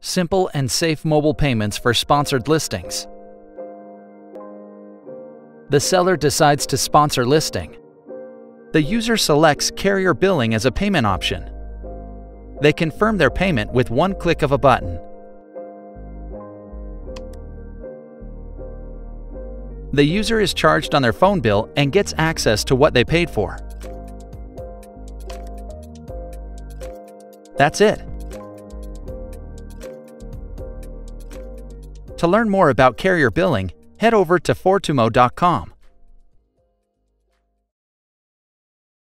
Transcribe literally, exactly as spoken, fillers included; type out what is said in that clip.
Simple and safe mobile payments for sponsored listings. The seller decides to sponsor listing. The user selects carrier billing as a payment option. They confirm their payment with one click of a button. The user is charged on their phone bill and gets access to what they paid for. That's it. To learn more about carrier billing, head over to Fortumo dot com.